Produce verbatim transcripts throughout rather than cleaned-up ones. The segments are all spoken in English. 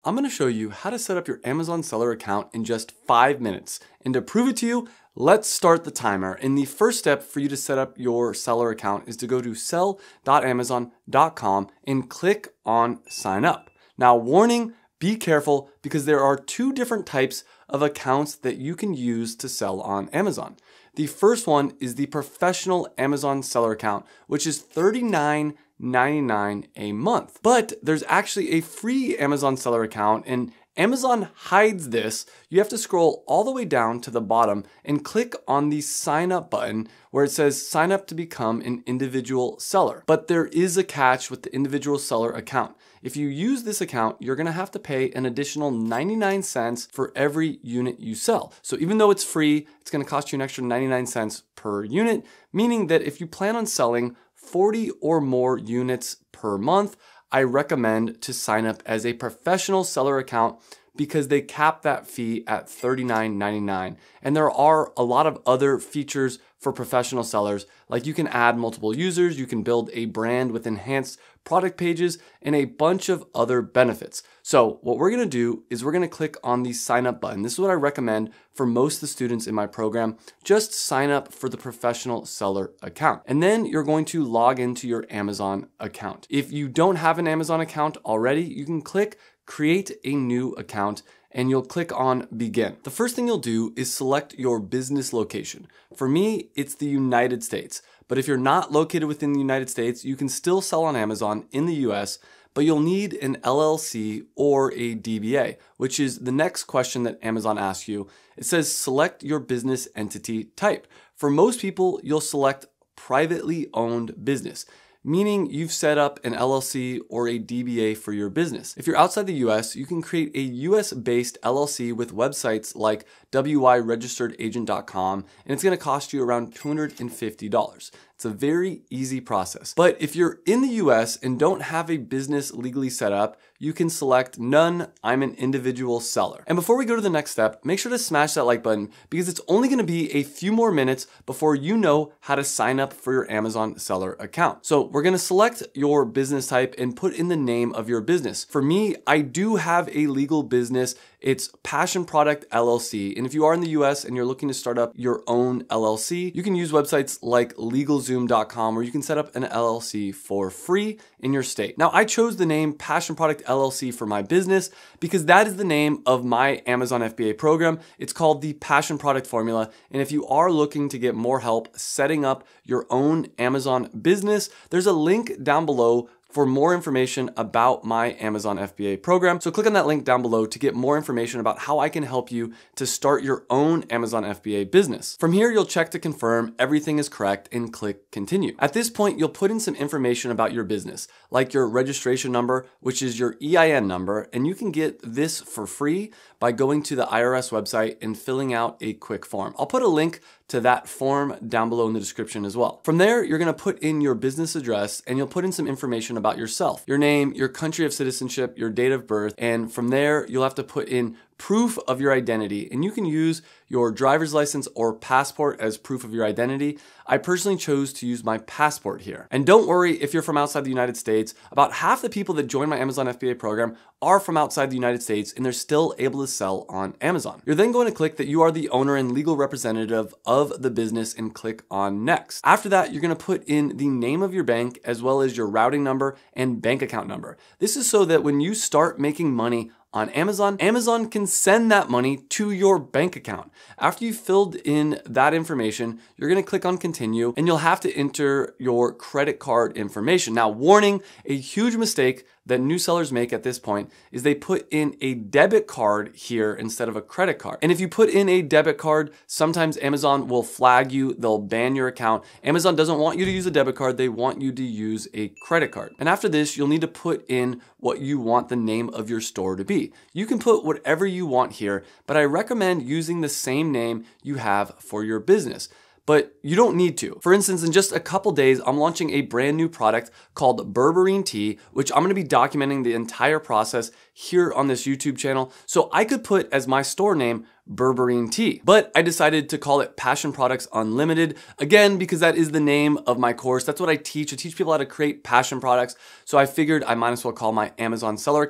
I'm going to show you how to set up your Amazon seller account in just five minutes. And to prove it to you, let's start the timer. And the first step for you to set up your seller account is to go to sell dot amazon dot com and click on sign up. Now, warning, be careful because there are two different types of accounts that you can use to sell on Amazon. The first one is the professional Amazon seller account, which is thirty-nine ninety-nine a month. But there's actually a free Amazon seller account, and Amazon hides this. You have to scroll all the way down to the bottom and click on the sign up button where it says sign up to become an individual seller. But there is a catch with the individual seller account. If you use this account, you're gonna have to pay an additional ninety-nine cents for every unit you sell. So even though it's free, it's gonna cost you an extra ninety-nine cents per unit, meaning that if you plan on selling forty or more units per month, I recommend to sign up as a professional seller account because they cap that fee at thirty-nine ninety-nine. And there are a lot of other features for professional sellers, like you can add multiple users, you can build a brand with enhanced product pages, and a bunch of other benefits. So what we're gonna do is we're gonna click on the sign up button. This is what I recommend for most of the students in my program. Just sign up for the professional seller account. And then you're going to log into your Amazon account. If you don't have an Amazon account already, you can click create a new account and you'll click on begin. The first thing you'll do is select your business location. For me, it's the United States. But if you're not located within the United States, you can still sell on Amazon in the U S, but you'll need an L L C or a D B A, which is the next question that Amazon asks you. It says select your business entity type. For most people, you'll select privately owned business, meaning you've set up an L L C or a D B A for your business. If you're outside the U S, you can create a U S-based L L C with websites like W I registered agent dot com, and it's gonna cost you around two hundred fifty dollars. It's a very easy process. But if you're in the U S and don't have a business legally set up, you can select none, I'm an individual seller. And before we go to the next step, make sure to smash that like button because it's only gonna be a few more minutes before you know how to sign up for your Amazon seller account. So we're gonna select your business type and put in the name of your business. For me, I do have a legal business. It's Passion Product L L C. And if you are in the U S and you're looking to start up your own L L C, you can use websites like legal zoom dot com where you can set up an L L C for free in your state. Now, I chose the name Passion Product L L C for my business because that is the name of my Amazon F B A program. It's called the Passion Product Formula. And if you are looking to get more help setting up your own Amazon business, there's a link down below for more information about my Amazon F B A program. So click on that link down below to get more information about how I can help you to start your own Amazon F B A business. From here, you'll check to confirm everything is correct and click continue. At this point, you'll put in some information about your business, like your registration number, which is your E I N number, and you can get this for free by going to the I R S website and filling out a quick form. I'll put a link to that form down below in the description as well. From there, you're gonna put in your business address and you'll put in some information about yourself, your name, your country of citizenship, your date of birth, and from there, you'll have to put in proof of your identity, and you can use your driver's license or passport as proof of your identity. I personally chose to use my passport here. And don't worry if you're from outside the United States, about half the people that join my Amazon F B A program are from outside the United States and they're still able to sell on Amazon. You're then going to click that you are the owner and legal representative of the business and click on next. After that, you're gonna put in the name of your bank as well as your routing number and bank account number. This is so that when you start making money on Amazon, Amazon can send that money to your bank account. After you've filled in that information, you're gonna click on continue and you'll have to enter your credit card information. Now, warning, a huge mistake that new sellers make at this point is they put in a debit card here instead of a credit card. And if you put in a debit card, sometimes Amazon will flag you, they'll ban your account. Amazon doesn't want you to use a debit card, they want you to use a credit card. And after this, you'll need to put in what you want the name of your store to be. You can put whatever you want here, but I recommend using the same name you have for your business. But you don't need to. For instance, in just a couple days, I'm launching a brand new product called Berberine Tea, which I'm gonna be documenting the entire process here on this YouTube channel. So I could put as my store name, Berberine Tea, but I decided to call it Passion Products Unlimited, again, because that is the name of my course. That's what I teach. I teach people how to create passion products. So I figured I might as well call my Amazon seller account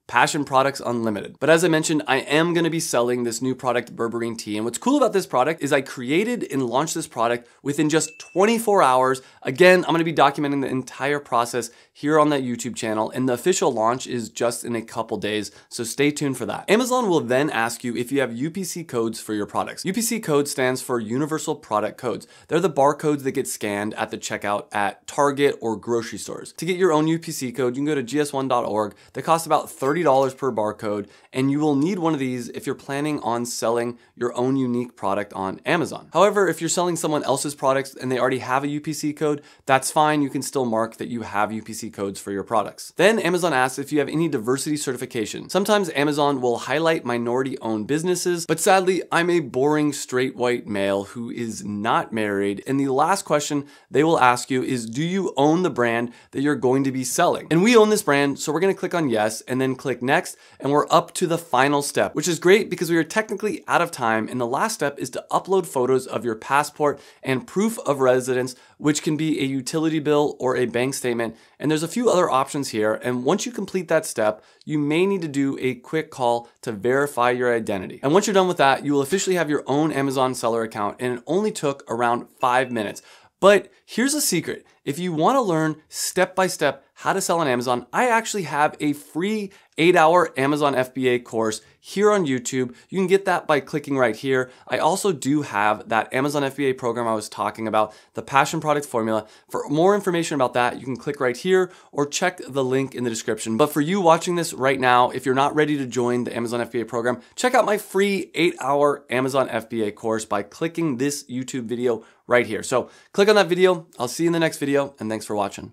Passion Products Unlimited. But as I mentioned, I am going to be selling this new product, berberine tea. And what's cool about this product is I created and launched this product within just twenty-four hours. Again, I'm going to be documenting the entire process here on that YouTube channel, and the official launch is just in a couple days, so stay tuned for that. Amazon will then ask you if you have U P C codes for your products. U P C code stands for Universal Product Codes. They're the barcodes that get scanned at the checkout at Target or grocery stores. To get your own U P C code, you can go to G S one dot org. They cost about thirty dollars per barcode, and you will need one of these if you're planning on selling your own unique product on Amazon. However, if you're selling someone else's products and they already have a U P C code, that's fine. You can still mark that you have U P C codes for your products. Then Amazon asks if you have any diversity certification. Sometimes Amazon will highlight minority-owned businesses, but sadly, I'm a boring straight white male who is not married, and the last question they will ask you is, do you own the brand that you're going to be selling? And we own this brand, so we're gonna click on yes, and then click next, and we're up to the final step, which is great because we are technically out of time, and the last step is to upload photos of your passport and proof of residence, which can be a utility bill or a bank statement. And there's a few other options here, and once you complete that step, you may need to do a quick call to verify your identity. And once you're done with that, you will officially have your own Amazon seller account, and it only took around five minutes. But here's a secret. If you want to learn step-by-step how to sell on Amazon, I actually have a free eight hour Amazon F B A course here on YouTube. You can get that by clicking right here. I also do have that Amazon F B A program I was talking about, the Passion Product Formula. For more information about that, you can click right here or check the link in the description. But for you watching this right now, if you're not ready to join the Amazon F B A program, check out my free eight hour Amazon F B A course by clicking this YouTube video right here. So click on that video. I'll see you in the next video, and thanks for watching.